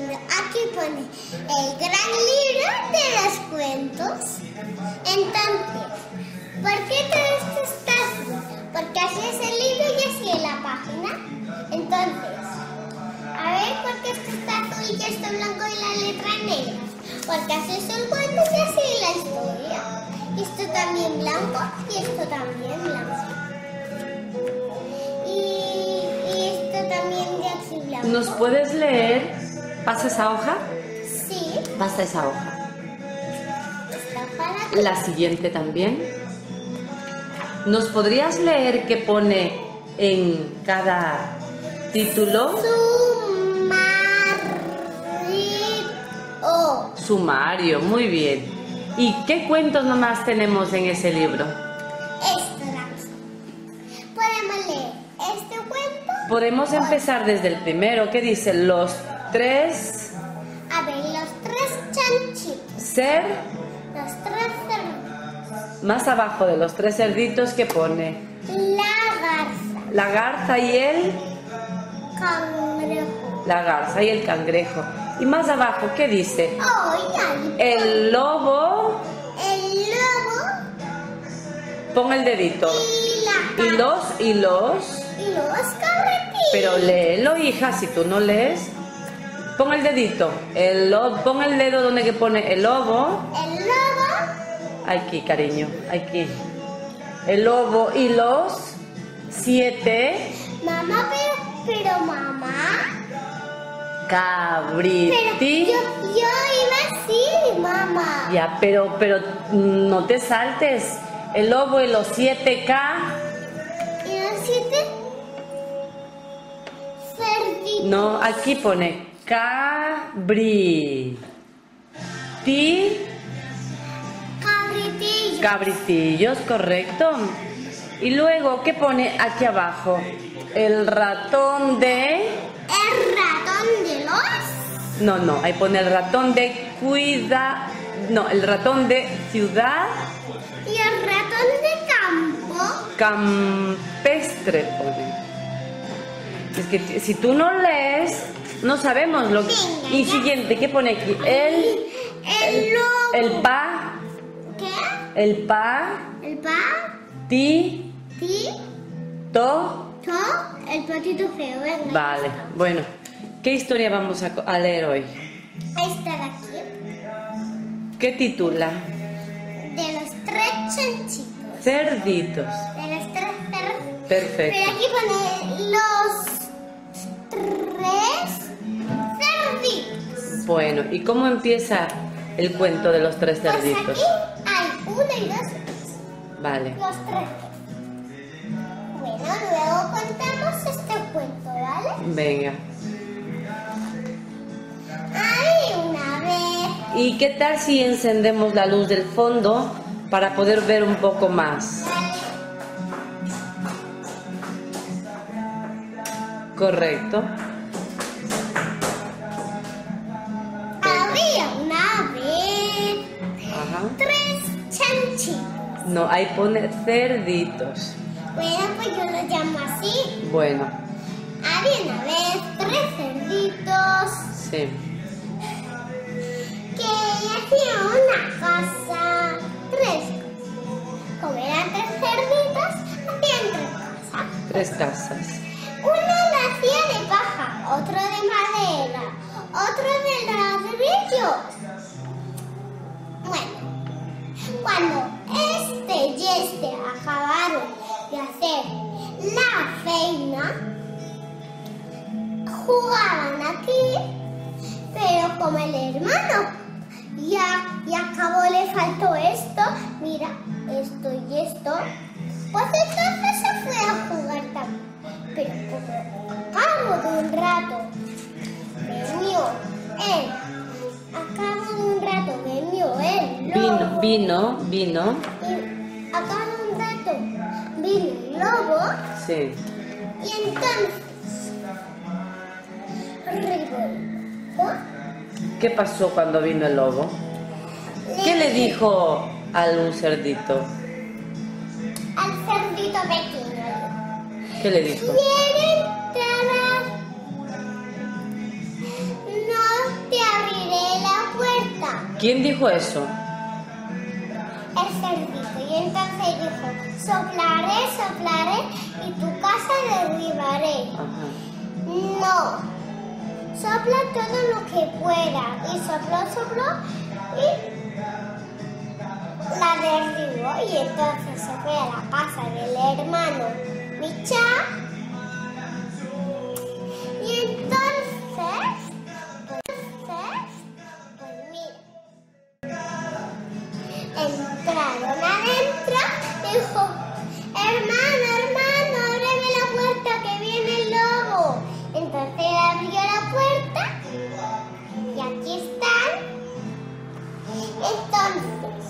aquí pone el gran libro de los cuentos. Entonces, ¿por qué todo esto está así? Porque así es el libro y así es la página. Entonces, a ver, ¿por qué esto está azul y esto blanco y la letra negra? Porque así es el cuento y así es la historia. Y esto también blanco y esto también blanco. Y esto también de aquí blanco. ¿Nos puedes leer? ¿Pasa esa hoja? Sí. Pasa esa hoja. Está para aquí. La siguiente también. ¿Nos podrías leer qué pone en cada título? Sumario. Sumario, muy bien. ¿Y qué cuentos nomás tenemos en ese libro? Podemos leer este cuento. Podemos empezar desde el primero. ¿Qué dice? Los tres... A ver, los tres chanchitos. Ser... Los tres cerditos. Más abajo de los tres cerditos, ¿qué pone? La garza. La garza y el... Cangrejo. La garza y el cangrejo. Y más abajo, ¿qué dice? Ahí. El lobo... El lobo. Pon el dedito. Y la Y los... Y los carretillos. Pero léelo, hija, si tú no lees. Pon el dedito. Pon el dedo donde que pone el lobo. El lobo. Aquí, cariño, aquí. El lobo y los 7 Mamá, pero mamá. cabriti. Yo iba así, mamá. Ya, pero no te saltes. El lobo y los 7K. Y los 7 cerditos. No, aquí pone cabritillos. Cabritillos. Cabritillos, correcto. Y luego, ¿qué pone aquí abajo? El ratón de... El ratón de los... No, ahí pone el ratón de el ratón de ciudad Y el ratón de campo. campestre pone. Es que si tú no lees, no sabemos lo que... Venga, Y ya. siguiente, ¿qué pone aquí? El lobo. El pa, ¿Qué? el pa, El pa. ti, Ti. to. El patito feo, venga. Vale, bueno. ¿Qué historia vamos a leer hoy? Esta de aquí. ¿Qué titula? De los tres chanchitos. Cerditos. De los tres cerditos. Perfecto. Pero aquí pone los tres cerditos. Bueno, ¿y cómo empieza el cuento de los tres Pues cerditos? aquí hay 1 y 2 y 3. Vale. Los tres. Bueno, luego contamos este cuento, ¿vale? Venga. Hay una vez. ¿Y qué tal si encendemos la luz del fondo para poder ver un poco más? Correcto. Había una vez Ajá. 3 chanchitos. No, ahí pone cerditos. Bueno, pues yo lo llamo así. Bueno, Había una vez 3 cerditos sí. que hacían una casa. 3 casas. Como eran 3 cerditos, hacían 3 casas. 3 casas. Uno la hacía de paja, otro de madera, otro de ladrillo. Bueno, cuando este y este acabaron de hacer la feina, jugaban aquí, pero como el hermano ya acabó, le faltó esto, mira, esto y esto, pues entonces se fue a jugar también. Pero como al cabo de un rato venió él, Vino. y al cabo de un rato vino el lobo, Sí. y entonces revolvió. ¿Qué pasó cuando vino el lobo? ¿Qué le dijo al cerdito? Al cerdito pequeño? ¿Qué le dijo? ¿Quiere entrar? No, ¿Quién dijo eso? El cerdito. Y entonces dijo, soplaré, soplaré y tu casa derribaré. Ajá. No, sopla todo lo que pueda. Y sopló, sopló y la derribó. Y entonces se fue a la casa del hermano Micha. Y entonces, pues mira, entraron adentro, dijo, hermano, hermano, ábreme la puerta que viene el lobo. Entonces abrió la puerta y aquí están. Entonces,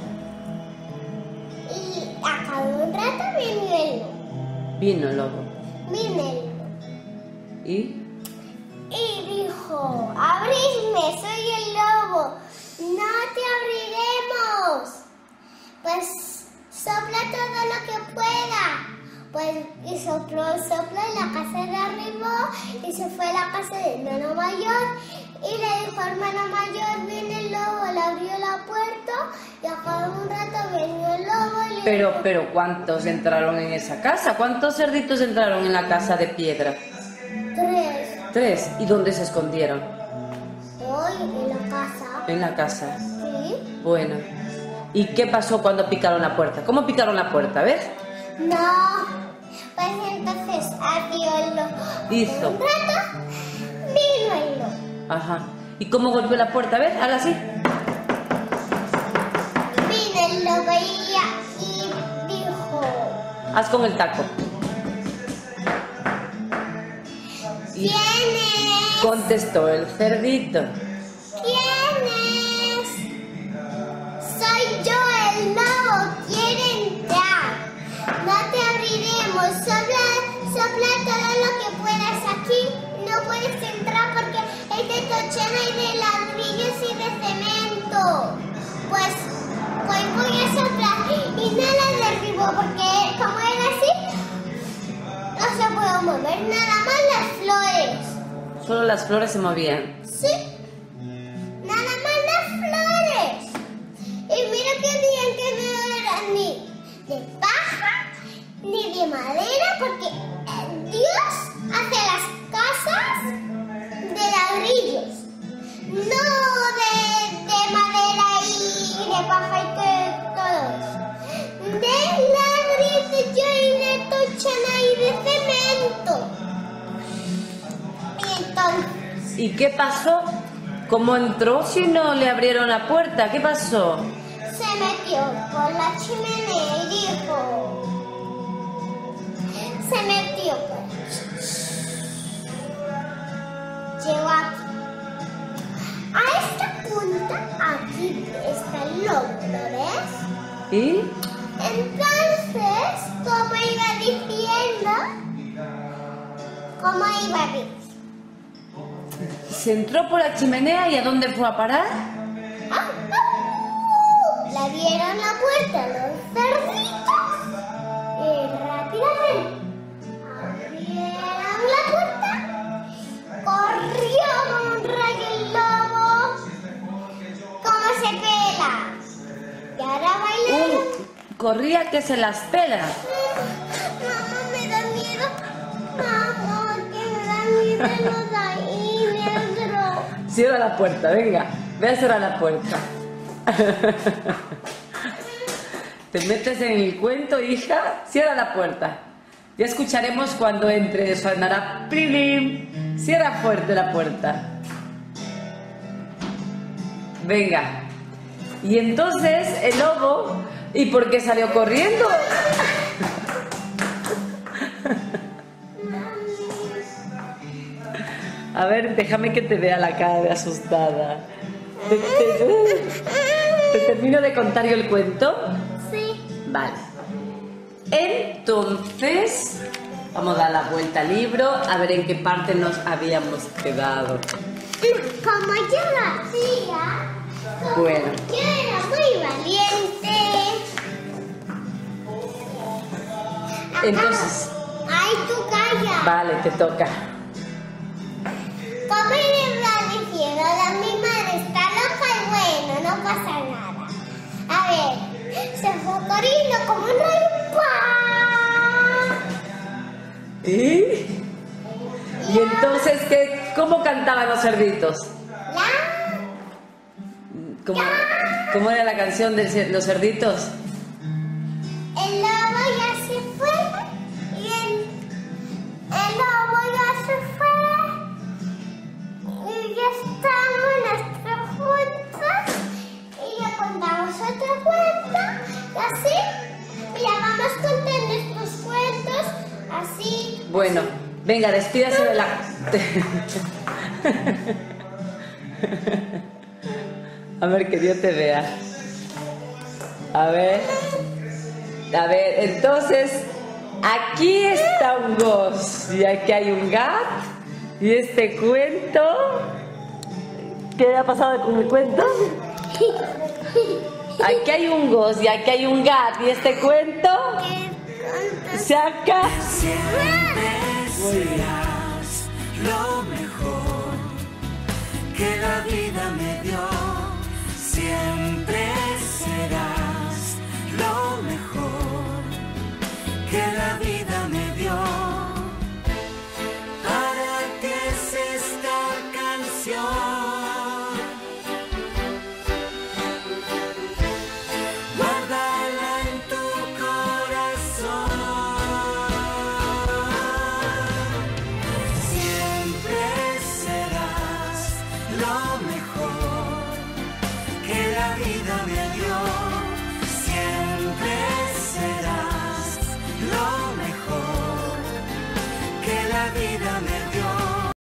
y a cada un rato vino el lobo. Vino el lobo. Vino el lobo. ¿Y? Y dijo, abridme, soy el lobo, no te abriremos. Pues sopla todo lo que pueda. Pues y sopló, sopló y la casa derribó y se fue a la casa del hermano mayor y le dijo, hermano mayor, viene el lobo, le abrió la puerta y a cada un rato vino el lobo y le Pero, ¿cuántos entraron en esa casa? ¿Cuántos cerditos entraron en la casa de piedra? 3. 3. ¿Y dónde se escondieron? Hoy en la casa. En la casa. Sí. Bueno. ¿Y qué pasó cuando picaron la puerta? ¿Cómo picaron la puerta? ¿Ves? No, pues entonces abrió el lobo. Hizo. Un rato vino el lobo. Ajá. ¿Y cómo golpeó la puerta? ¿Ves? Haga así. Vino el lobo y dijo, Haz con el taco. Y ¿quién es? contestó el cerdito. ¿Quién es? Soy yo el lobo, quiere entrar. No te abriremos, sopla todo lo que puedas aquí. No puedes entrar porque es de tochera y de ladrillos y de cemento. Pues voy a soplar y no la derribó porque como era así, no se puede mover nada más las flores. Solo las flores se movían. Sí, nada más las flores. Y mira que bien que no eran ni de paja ni de madera porque Dios hace las casas de ladrillos, no de madera y de paja y todo eso. De ladrillo y de tochana y de cemento. Y entonces, ¿Y qué pasó? ¿Cómo entró si no le abrieron la puerta? ¿Qué pasó? se metió por la chimenea y dijo, se metió por llegó aquí. A esta punta, aquí está el lobo, ¿lo ves? ¿Y? Entonces, como iba diciendo, Se entró por la chimenea y ¿a dónde fue a parar? Le abrieron la puerta los cerditos y rápidamente abrieron la puerta, corrió como un rayo el lobo, como se pela. Y ahora baila. Corría que se las pela. Mamá, me da miedo. Mamá, que me da miedo los ahí dentro. Cierra la puerta, venga. Ve a cerrar la puerta. Te metes en el cuento, hija. Cierra la puerta. Ya escucharemos cuando entre. Sonará ¡plim! Cierra fuerte la puerta. Venga. Y entonces el lobo, ¿y por qué salió corriendo? A ver, déjame que te vea la cara de asustada. ¿Te termino de contar yo el cuento? Sí. Vale. Entonces, vamos a dar la vuelta al libro a ver en qué parte nos habíamos quedado. Como yo lo hacía, Bueno. yo era muy valiente. Entonces, Ay, tú calla. vale, te toca. Como le iba diciendo, mi madre está loca y bueno, no cocorino como no hay pan. Y entonces, ¿cómo cantaban los cerditos? ¿Cómo era la canción de los cerditos? El lobo ya se fue y el lobo ya se fue y ya estamos nuestros juntos y ya contamos otro cuento y así y ya vamos contando estos cuentos así. Bueno, venga, despídase de la... A ver, que Dios te vea. A ver, entonces, aquí está un gos y aquí hay un gat. Y este cuento, ¿qué ha pasado con el cuento? Aquí hay un gos y aquí hay un gat y este cuento se acaba. Siempre serás lo mejor que la vida me dio. Siempre serás lo mejor que la vida me dio. ¿Para qué es esta canción? Guárdala en tu corazón. Siempre serás lo mejor que la vida me dio. Siempre serás lo mejor que la vida me dio.